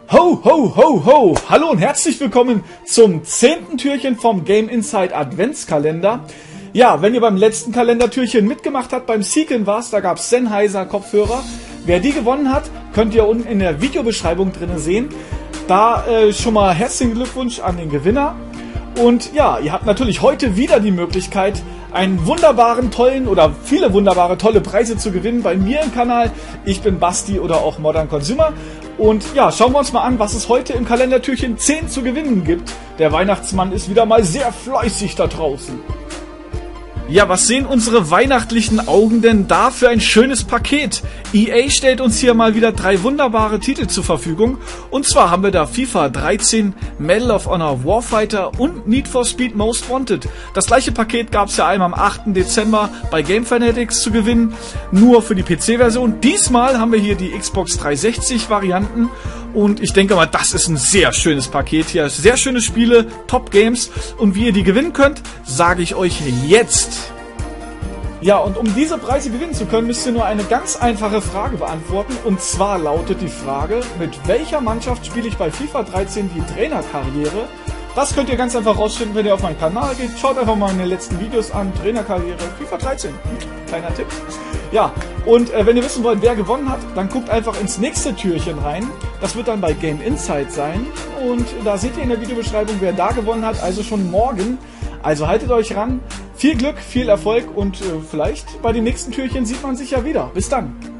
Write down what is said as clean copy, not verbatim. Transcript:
Ho, ho, ho, ho! Hallo und herzlich willkommen zum 10. Türchen vom Game Insight Adventskalender. Ja, wenn ihr beim letzten Kalendertürchen mitgemacht habt, beim Seeken war's, da gab's Sennheiser Kopfhörer. Wer die gewonnen hat, könnt ihr unten in der Videobeschreibung drin sehen. Da schon mal herzlichen Glückwunsch an den Gewinner. Und ja, ihr habt natürlich heute wieder die Möglichkeit, einen wunderbaren, tollen oder viele wunderbare, tolle Preise zu gewinnen bei mir im Kanal. Ich bin Basti oder auch Modern Consumer. Und ja, schauen wir uns mal an, was es heute im Kalendertürchen 10 zu gewinnen gibt. Der Weihnachtsmann ist wieder mal sehr fleißig da draußen. Ja, was sehen unsere weihnachtlichen Augen denn da für ein schönes Paket? EA stellt uns hier mal wieder 3 wunderbare Titel zur Verfügung. Und zwar haben wir da FIFA 13, Medal of Honor Warfighter und Need for Speed Most Wanted. Das gleiche Paket gab es ja einmal am 8. Dezember bei Game Fanatics zu gewinnen, nur für die PC-Version. Diesmal haben wir hier die Xbox 360-Varianten. Und ich denke mal, das ist ein sehr schönes Paket hier. Sehr schöne Spiele, Top-Games. Und wie ihr die gewinnen könnt, sage ich euch jetzt. Ja, und um diese Preise gewinnen zu können, müsst ihr nur eine ganz einfache Frage beantworten. Und zwar lautet die Frage, mit welcher Mannschaft spiele ich bei FIFA 13 die Trainerkarriere? Das könnt ihr ganz einfach rausfinden, wenn ihr auf meinen Kanal geht. Schaut einfach mal meine letzten Videos an. Trainerkarriere, FIFA 13. Kleiner Tipp. Ja, und wenn ihr wissen wollt, wer gewonnen hat, dann guckt einfach ins nächste Türchen rein. Das wird dann bei Game Insight sein. Und da seht ihr in der Videobeschreibung, wer da gewonnen hat. Also schon morgen. Also haltet euch ran. Viel Glück, viel Erfolg und vielleicht bei den nächsten Türchen sieht man sich ja wieder. Bis dann.